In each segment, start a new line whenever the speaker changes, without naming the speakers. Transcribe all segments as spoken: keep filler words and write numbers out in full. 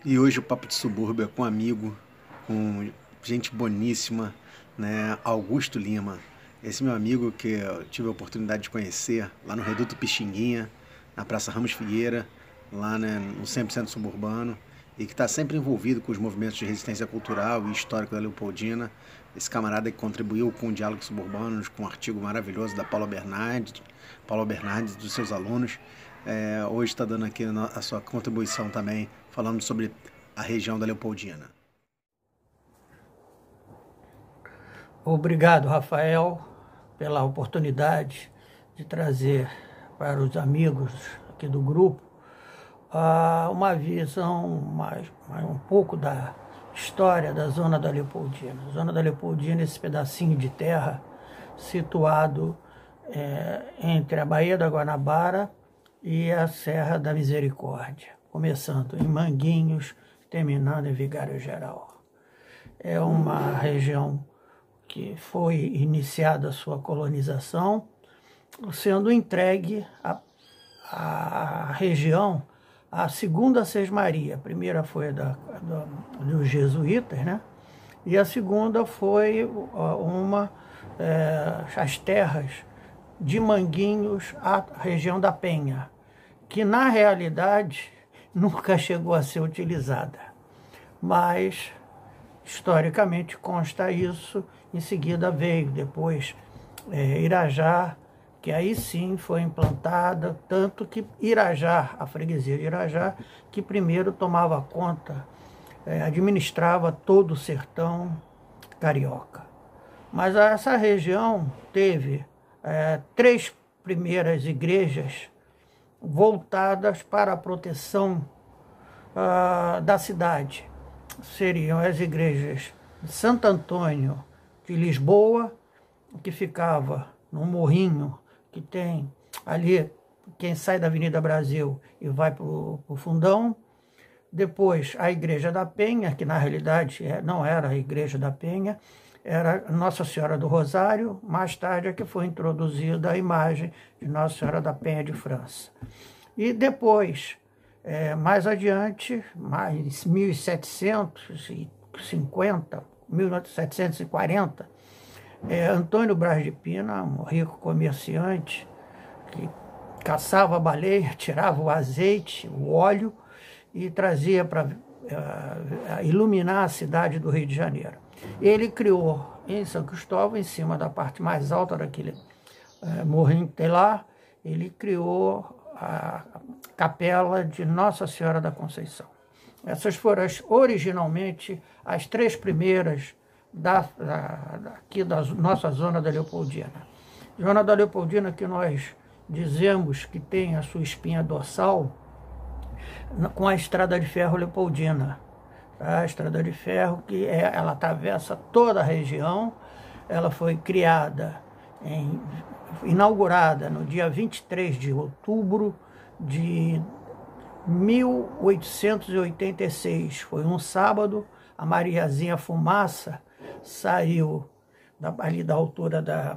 E hoje o Papo de Subúrbio é com um amigo, com gente boníssima, né? Augusto Lima. Esse meu amigo que eu tive a oportunidade de conhecer lá no Reduto Pixinguinha, na Praça Ramos Figueira, lá, né, no cem por cento suburbano, e que está sempre envolvido com os movimentos de resistência cultural e histórico da Leopoldina. Esse camarada que contribuiu com o Diálogo Suburbano, com um artigo maravilhoso da Paula Bernardes, Paula Bernardes dos seus alunos. É, hoje está dando aqui a sua contribuição também, falando sobre a região da Leopoldina.
Obrigado, Rafael, pela oportunidade de trazer para os amigos aqui do grupo uh, uma visão, mais, mais um pouco da história da Zona da Leopoldina. A Zona da Leopoldina é esse pedacinho de terra situado é, entre a Baía da Guanabara e a Serra da Misericórdia, começando em Manguinhos, terminando em Vigário Geral. É uma região que foi iniciada a sua colonização, sendo entregue a, a região à segunda Sesmaria. A primeira foi da, da, dos jesuítas, né? E a segunda foi uma, é, as terras de Manguinhos, a região da Penha, que na realidade nunca chegou a ser utilizada, mas historicamente consta isso. Em seguida veio depois é, Irajá, que aí sim foi implantada, tanto que Irajá, a freguesia de Irajá, que primeiro tomava conta, é, administrava todo o sertão carioca. Mas essa região teve é, três primeiras igrejas voltadas para a proteção uh, da cidade. Seriam as igrejas de Santo Antônio de Lisboa, que ficava num morrinho que tem ali, quem sai da Avenida Brasil e vai para o Fundão. Depois a Igreja da Penha, que na realidade não era a Igreja da Penha, era Nossa Senhora do Rosário. Mais tarde é que foi introduzida a imagem de Nossa Senhora da Penha de França. E depois, é, mais adiante, mais mil setecentos e cinquenta, mil setecentos e quarenta, é, Antônio Braz de Pina, um rico comerciante, que caçava a baleia, tirava o azeite, o óleo e trazia para uh, iluminar a cidade do Rio de Janeiro. Ele criou em São Cristóvão, em cima da parte mais alta daquele uh, morrinho que tem lá, ele criou a capela de Nossa Senhora da Conceição. Essas foram as, originalmente as três primeiras da, da, daqui da nossa Zona da Leopoldina. Zona da Leopoldina que nós dizemos que tem a sua espinha dorsal com a Estrada de Ferro Leopoldina. A Estrada de Ferro, que é, ela atravessa toda a região. Ela foi criada, em, inaugurada no dia vinte e três de outubro de mil oitocentos e oitenta e seis. Foi um sábado. A Mariazinha Fumaça saiu da, ali da altura da,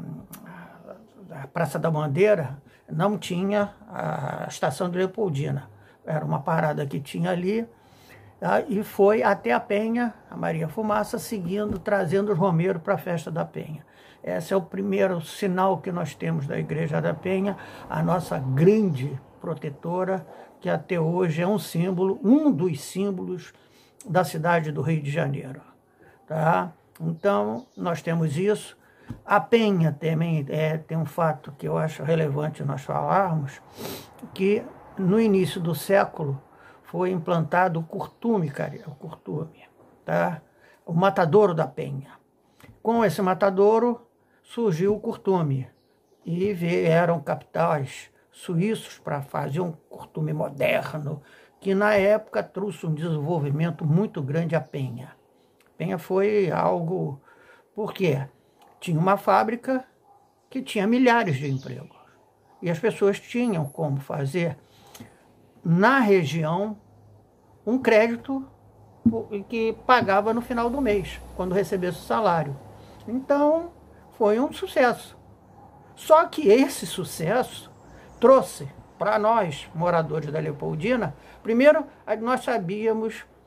da Praça da Bandeira. Não tinha a estação de Leopoldina. Era uma parada que tinha ali, tá? E foi até a Penha, a Maria Fumaça, seguindo, trazendo os romeiros para a festa da Penha. Esse é o primeiro sinal que nós temos da Igreja da Penha, a nossa grande protetora, que até hoje é um símbolo, um dos símbolos da cidade do Rio de Janeiro. Tá? Então, nós temos isso. A Penha também é, tem um fato que eu acho relevante nós falarmos, que no início do século foi implantado o curtume, cara, o curtume, tá? O matadouro da Penha. Com esse matadouro surgiu o curtume e vieram capitais suíços para fazer um curtume moderno, que na época trouxe um desenvolvimento muito grande à Penha. Penha foi algo, porque tinha uma fábrica que tinha milhares de empregos e as pessoas tinham como fazer na região um crédito que pagava no final do mês, quando recebesse o salário. Então, foi um sucesso. Só que esse sucesso trouxe para nós, moradores da Leopoldina, primeiro, nós sabíamos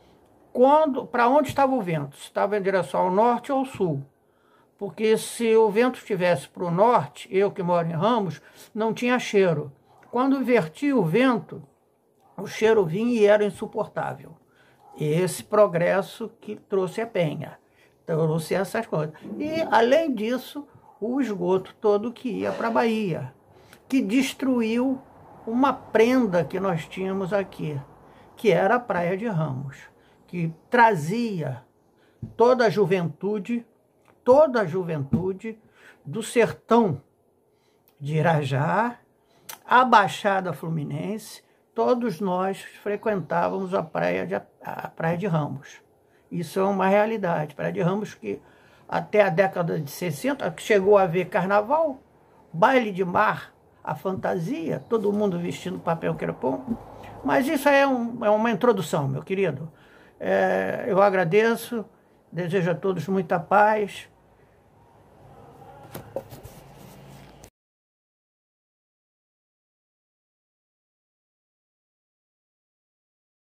quando, para onde estava o vento? Se estava em direção ao norte ou ao sul. Porque se o vento estivesse para o norte, eu que moro em Ramos, não tinha cheiro. Quando invertia o vento, o cheiro vinha e era insuportável. Esse progresso que trouxe a Penha, trouxe essas coisas. E, além disso, o esgoto todo que ia para a Bahia, que destruiu uma prenda que nós tínhamos aqui, que era a Praia de Ramos, que trazia toda a juventude, toda a juventude do sertão de Irajá, a Baixada Fluminense, todos nós frequentávamos a Praia de, a Praia de Ramos. Isso é uma realidade. Praia de Ramos que até a década de sessenta chegou a ver carnaval, baile de mar, a fantasia, todo mundo vestindo papel crepom. Mas isso é, um, é uma introdução, meu querido. É, eu agradeço, desejo a todos muita paz.